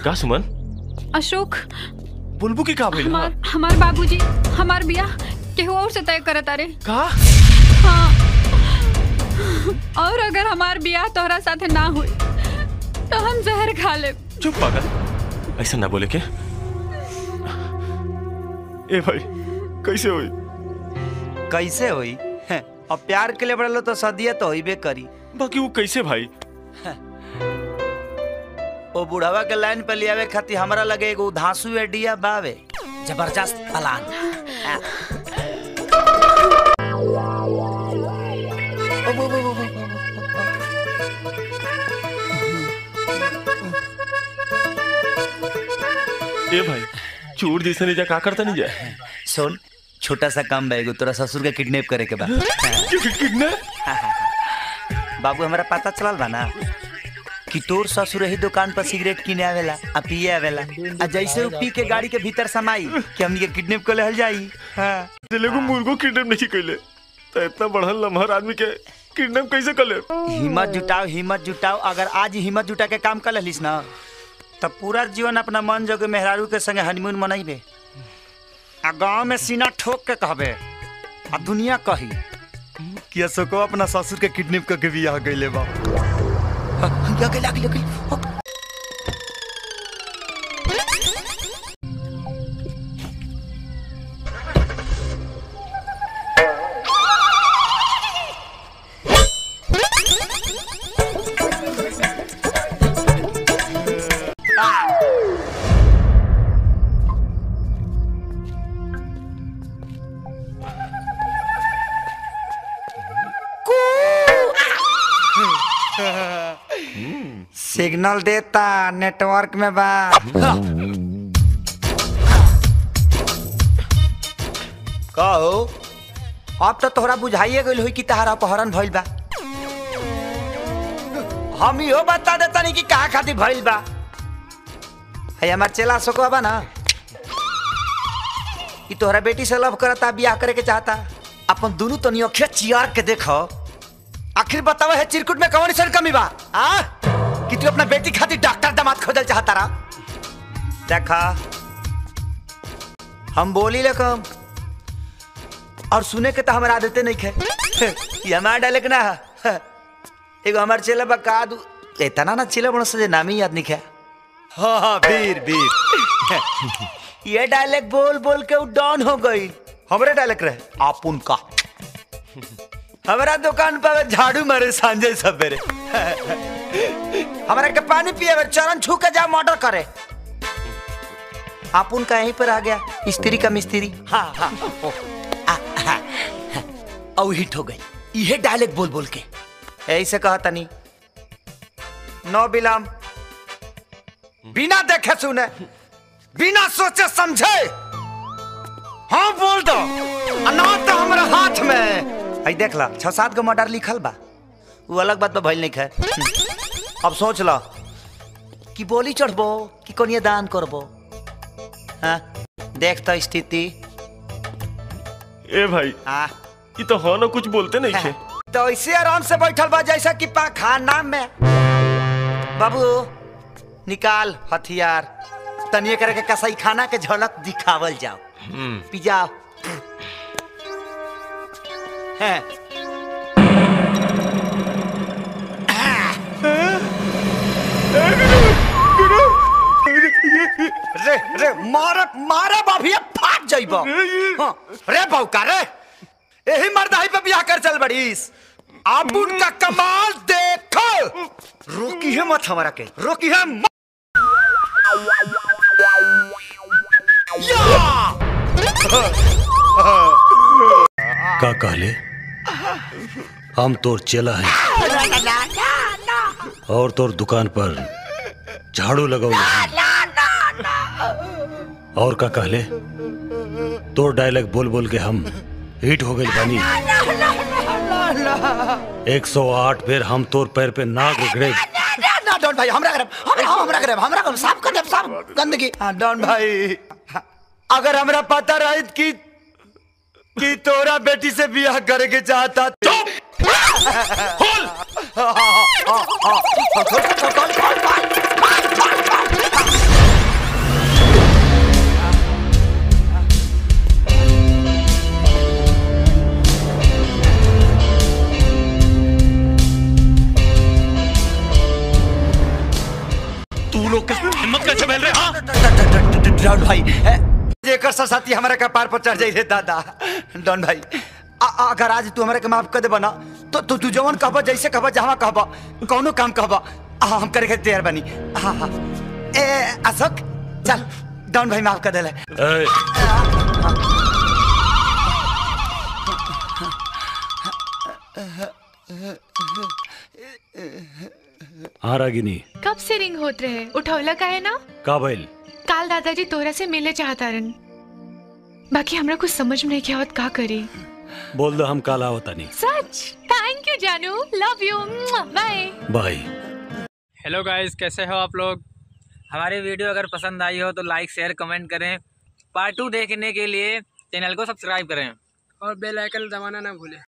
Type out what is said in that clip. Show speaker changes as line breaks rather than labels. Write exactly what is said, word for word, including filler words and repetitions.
का सुमन?
अशोक
बुलबु की का भइल?
हमार हमार बाबूजी हमार बियाह केहू और से तय करत तारे।
का?
हाँ। और अगर हमार बियाह तोहरा साथे ना हुई तो हम जहर खा ले।
चुप पागल, ऐसा ना बोले के। ए भाई कैसे हुई?
कैसे हुई? अब प्यार के लिए बढ़लो तो सदिया तो होइबे करी।
बाकी वो कैसे भाई?
वो बुढ़ावा के लाइन पे लियावे खातिर हमरा लगे एगो धांसू एडिया बावे जबरदस्त प्लान।
ए भाई चोर जैसे नहीं जा का करता नहीं जाए।
सुन छोटा सा काम बैगो तोरा ससुर के किडनैप करे के बा।
किडनैप?
बाबू हमारा पता चलल बा ना कि तोर ससुर ही दुकान पर सिगरेट किने आवेला आ पिए आवेला आ जैसे वो पी के गाड़ी के भीतर समाई कि हमनी के किडनैप कर लेहल जाई। हां
तेलुगु मुर्गो किडनैप नहीं कइले तो इतना बढ़ल लम्हर आदमी के किडनैप कैसे कर ले?
हिम्मत जुटाओ हिम्मत जुटाओ। अगर आज हिम्मत जुटा के काम कर लेलिस ना तब पूरा जीवन अपना मन जोगे मेहरारू के संगे हनीमून मनाइबे आ गांव में सीना ठोक के कहबे आ दुनिया कही कि अशोको अपना ससुर के किडनैप करके बियाह गइले बा। या गइल गइल गइल। सिग्नल देता नेटवर्क में बा। कहो अब तो तोहरा बुझाइए गइल होई कि तहरा अपहरण भइल बा। हम इहो बता देता नहीं कि कहा खातिर भइल बा। है हमार चेला अशोकवा बा ना कि तोहरा बेटी से लव करता बियाह करे के चाहता। अपन दोनों तनी अखिया चियार के देखो आखिर बतावा है चिरकुट में कौन सी कमी बा आ? कि तू अपना बेटी खातिर डॉक्टर दामाद खोजल चाहता रहा। देखा हम बोली ले कम और सुने के तो हमारा आदतें नहीं खे। ये हमारा डायलेक्ट ना है। एगो हमार चेला बा का दू इतना ना चेला बनो से नाम ही याद नहीं खे। हाँ हाँ वीर वीर। ये डायलेक्ट बोल बोल के डाउन हो गई। हमारे डायलेक्ट रहे आप उनका हमारा दुकान पर झाड़ू मारे सांझे सवेरे हमारे के पानी पिए चरण छू के जा मर्डर करे। आप उनका यहीं पर आ गया स्त्री का मिस्त्री। हाँ हाँ और हिट हो गई। ये डायलेक्ट बोल बोल के ऐसे कहा तनी नो बिलाम बिना देखे सुने बिना सोचे समझे हाँ बोल दो ना तो हमारे हाथ में। आई देख ला छह सात गो मर्डर लिखल बा वो अलग बात भइल नहीं है। अब सोच ला कि बोली चढ़बो कि कोनिया दान करबो। हाँ देख तो स्थिति।
ए भाई
हाँ
ये तो हो ना कुछ बोलते नहीं थे।
तो ऐसे आराम से बैठल बा जैसा कि पाखाना में। बाबू निकाल हथियार तनिए करके कसाई खाना के झलक दिखावल जाओ। पिजाओ है रे रे मारे मारे बाभिया फाट जाइबो। हाँ रे बौका रे यही मर्दाई पे बियाह कर चल बड़ीस। आप उनका कमाल देखो। रोकी है मत हमारा के रोकी है मत।
का कहले हम तोर चेला है और तोर दुकान पर झाड़ू लगाओ और का कहले तोर डायलॉग बोल बोल के हम हिट हो गए बानी। एक सौ आठ बेर हम तोर पैर पे नाग रगड़े।
ना डॉन भाई हमरा करब हमरा हमरा करब हमरा करब साफ कर देब साफ गंदगी। हां डॉन भाई अगर हमरा पता रहित कि कि तोरा बेटी से बियाह करे के चाहता चुप खोल। हां हां हां खोल खोल खोल।
तू लोग के हिम्मत कैसे फैल रहे? हाँ
डॉन भाई जेकर साथी हमारे कपार पर चढ़ जाई रे दादा। डॉन भाई आ, आ, अगर आज तू हमारे के माफ कर देबा ना तो तू तू जवन कहबा जैसे कहबा जहां कहबा कौनो काम कहबा हम करे के तैयार बनी। हाँ हाँ ए अशोक चल डॉन भाई माफ कर देले।
ए, हाँ रागिनी
कब से रिंग होत रहे उठौला का है ना?
का भइल?
काल दादाजी तोरा से मिले चाहता रन, बाकी हमरा कुछ समझ में नहीं क्या होत का करी।
बोल दो हम काला होता नहीं।
सच? थैंक यू जानू, love you, bye
bye.
Hello guys, कैसे हो आप लोग? हमारी वीडियो अगर पसंद आई हो तो लाइक शेयर कमेंट करें। पार्ट टू देखने के लिए चैनल को सब्सक्राइब करें
और बेल आइकन दबाना ना भूलें।